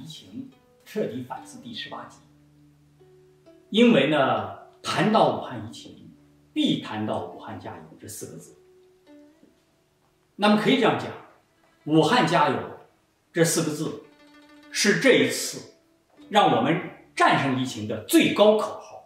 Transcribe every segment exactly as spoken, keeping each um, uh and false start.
疫情，彻底反思第十八集。因为呢，谈到武汉疫情，必谈到武汉加油这四个字。那么可以这样讲，武汉加油这四个字是这一次让我们战胜疫情的最高口号。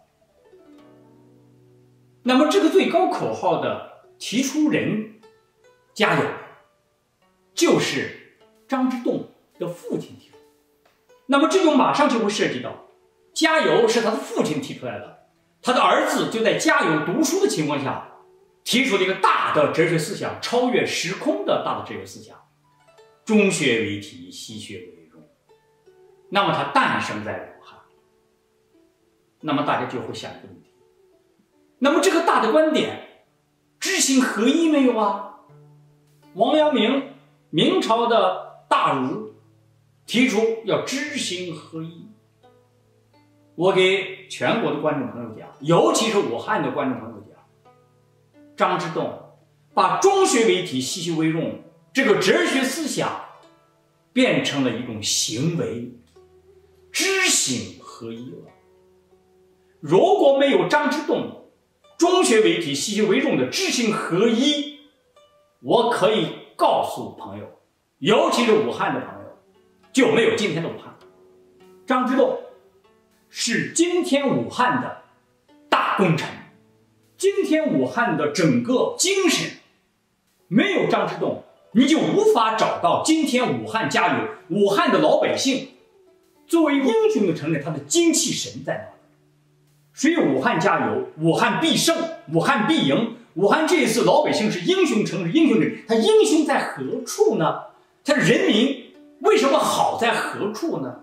那么这个最高口号的提出人加油，就是张之洞的父亲提出。那么这就马上就会涉及到，加油是他的父亲提出来的，他的儿子就在加油读书的情况下，提出了一个大的哲学思想，超越时空的大的哲学思想，中学为体，西学为用。那么它诞生在武汉，那么大家就会想一个问题，那么这个大的观点知行合一没有啊？王阳明，明朝的大儒，提出要知行合一。我给全国的观众朋友讲，尤其是武汉的观众朋友讲，张之洞把中学为体，西学为用这个哲学思想变成了一种行为，知行合一了。如果没有张之洞中学为体，西学为用的知行合一，我可以告诉朋友，尤其是武汉的朋友，就没有今天的武汉。张之洞是今天武汉的大功臣，今天武汉的整个精神，没有张之洞，你就无法找到今天武汉加油，武汉的老百姓作为英雄的承认他的精气神在哪里。所以武汉加油，武汉必胜，武汉必赢。武汉这一次老百姓是英雄城市，英雄人，他英雄在何处呢？他人民为什么好在何处呢？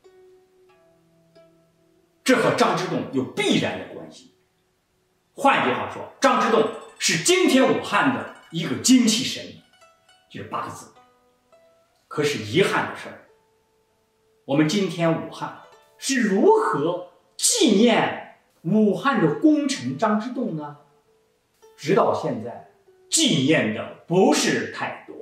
这和张之洞有必然的关系。换句话说，张之洞是今天武汉的一个精气神，就是八个字。可是遗憾的事儿，我们今天武汉是如何纪念武汉的功臣张之洞呢？直到现在，纪念的不是太多。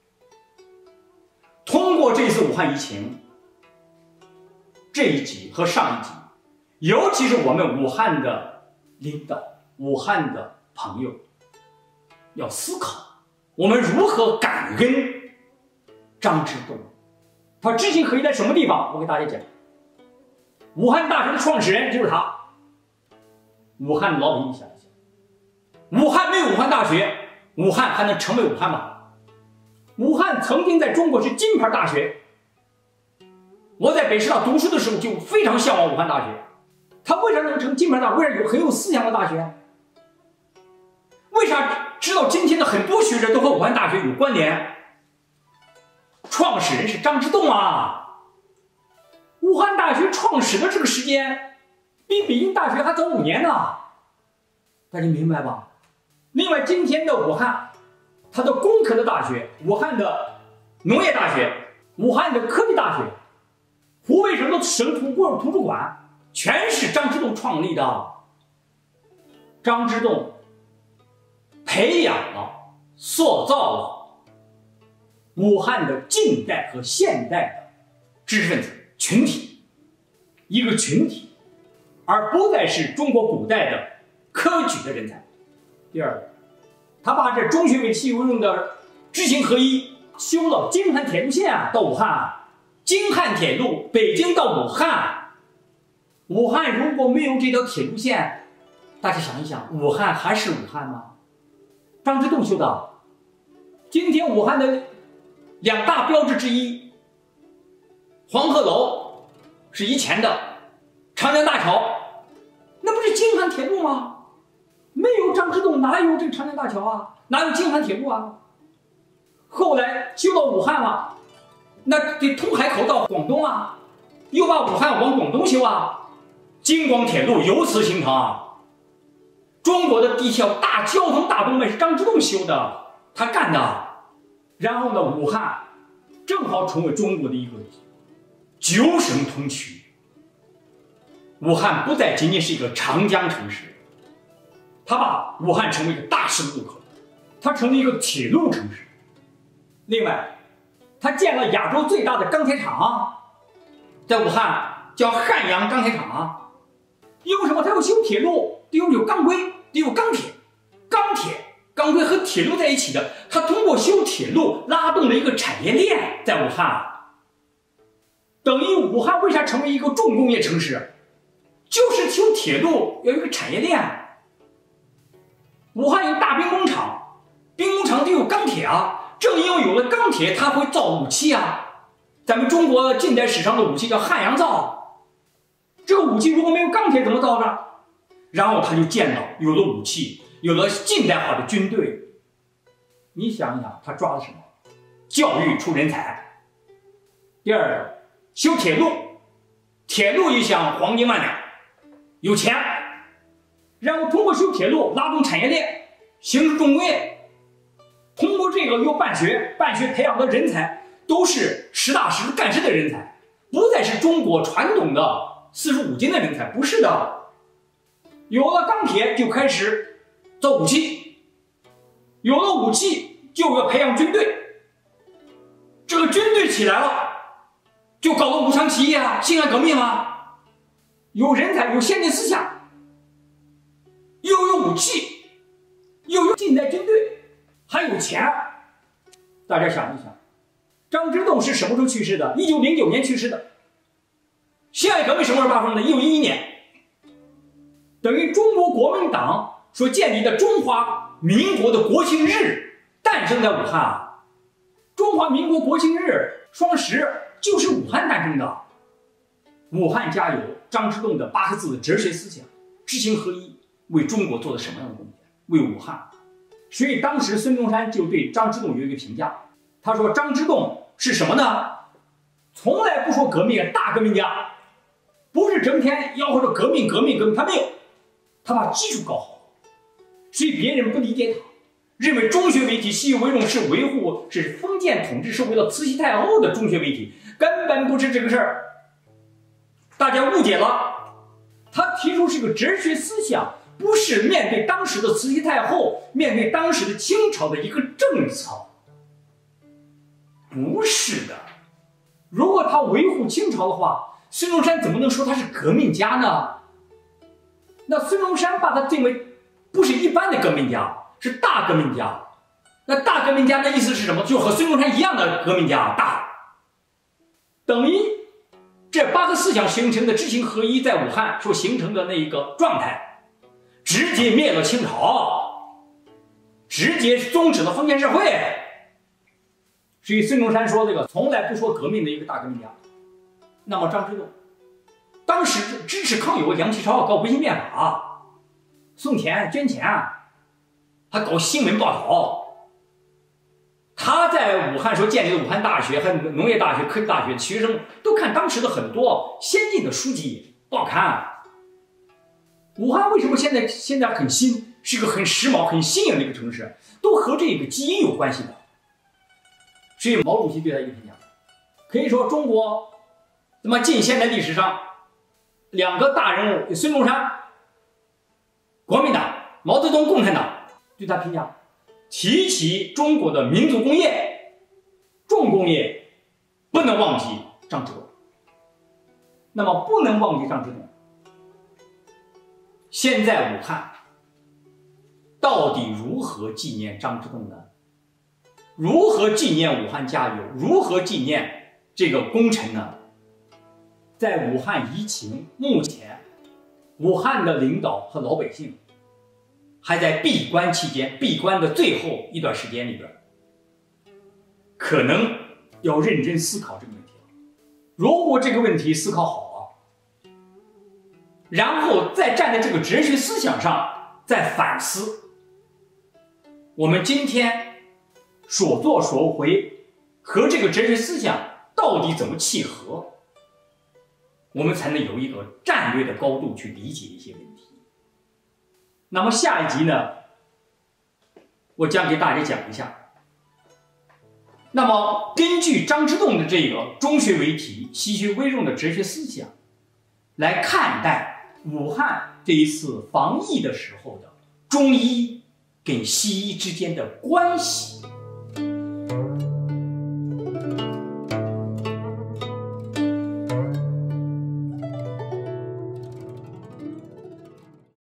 通过这次武汉疫情这一集和上一集，尤其是我们武汉的领导、武汉的朋友，要思考我们如何感恩张之洞。他知行合一在什么地方？我给大家讲，武汉大学的创始人就是他。武汉的老百姓想一想，武汉没有武汉大学，武汉还能成为武汉吗？武汉曾经在中国是金牌大学，我在北师大读书的时候就非常向往武汉大学。它为啥能成金牌大学？为啥有很有思想的大学？为啥直到今天的很多学者都和武汉大学有关联？创始人是张之洞啊！武汉大学创始的这个时间比北京大学还早五年呢，大家明白吧？另外，今天的武汉，它的工科的大学，武汉的农业大学，武汉的科技大学，湖北省的省图故图书馆，全是张之洞创立的。张之洞培养了、塑造了武汉的近代和现代的知识分子群体，一个群体，而不再是中国古代的科举的人才。第二个，他把这中学为西为用的知行合一修了京汉铁路线啊，到武汉，京汉铁路北京到武汉，武汉如果没有这条铁路线，大家想一想，武汉还是武汉吗？张之洞修的。今天武汉的两大标志之一，黄鹤楼是以前的，长江大桥那不是京汉铁路吗？没有张之洞哪有这个长江大桥啊，哪有京汉铁路啊？后来修到武汉了，那得通海口到广东啊，又把武汉往广东修啊，京广铁路由此形成啊。中国的第一条大交通大动脉是张之洞修的，他干的。然后呢，武汉正好成为中国的一个九省通衢。武汉不再仅仅是一个长江城市，他把武汉成为一个大使路口，它成为一个铁路城市。另外，他建了亚洲最大的钢铁厂， 在武汉叫汉阳钢铁厂啊，因为什么？它要修铁路，得有有钢硅，得有钢铁，钢铁、钢硅和铁路在一起的，它通过修铁路拉动了一个产业链，在武汉，等于武汉为啥成为一个重工业城市？就是修铁路要有一个产业链。武汉有大兵工厂，兵工厂得有钢铁啊，正因为有了钢铁，它会造武器啊。咱们中国近代史上的武器叫汉阳造，这个武器如果没有钢铁怎么造着？然后他就建了，有了武器，有了近代化的军队。你想一想，他抓的什么？教育出人才。第二个，修铁路，铁路一想黄金万两，有钱。然后通过修铁路拉动产业链，形成重工业。通过这个又办学，办学培养的人才都是实打实干事的人才，不再是中国传统的四书五经的人才，不是的。有了钢铁就开始造武器，有了武器就要培养军队，这个军队起来了，就搞了武昌起义啊，辛亥革命啊，有人才，有先进思想。又有武器，又有近代军队，还有钱。大家想一想，张之洞是什么时候去世的？一九零九年去世的。辛亥革命什么时候发生的？一九一一年。等于中国国民党所建立的中华民国的国庆日诞生在武汉啊。中华民国国庆日双十就是武汉诞生的。武汉加油，张之洞的八个字的哲学思想，知行合一。为中国做了什么样的贡献？为武汉。所以当时孙中山就对张之洞有一个评价，他说张之洞是什么呢？从来不说革命，大革命家，不是整天吆喝着革命革命革命，他没有，他把基础搞好，所以别人不理解他，认为中学为体，西为荣是维护是封建统治，是为了慈禧太后的中学为体，根本不是这个事儿，大家误解了。他提出是个哲学思想。不是面对当时的慈禧太后，面对当时的清朝的一个政策，不是的。如果他维护清朝的话，孙中山怎么能说他是革命家呢？那孙中山把他定为不是一般的革命家，是大革命家。那大革命家的意思是什么？就和孙中山一样的革命家，大。等于这八个思想形成的知行合一，在武汉所形成的那一个状态。直接灭了清朝，直接终止了封建社会。所以孙中山说这个从来不说革命的一个大革命家。那么张之洞当时支持抗友，梁启超搞维新变法，送钱捐钱，还搞新闻报道。他在武汉所建立的武汉大学和农业大学、科技大学，学生都看当时的很多先进的书籍报刊。武汉为什么现在现在很新，是一个很时髦、很新颖的一个城市，都和这个基因有关系的。所以毛主席对他一个评价，可以说中国那么近现代历史上两个大人物，孙中山，国民党，毛泽东，共产党，对他评价，提起中国的民族工业、重工业，不能忘记张之洞。那么不能忘记张之洞。现在武汉到底如何纪念张之洞呢？如何纪念武汉加油？如何纪念这个功臣呢？在武汉疫情目前，武汉的领导和老百姓还在闭关期间，闭关的最后一段时间里边，可能要认真思考这个问题了。如果这个问题思考好，然后再站在这个哲学思想上再反思，我们今天所作所为和这个哲学思想到底怎么契合，我们才能有一个战略的高度去理解一些问题。那么下一集呢，我将给大家讲一下，那么根据张之洞的这个中学为体，西学为重的哲学思想来看待武汉这一次防疫的时候的中医跟西医之间的关系。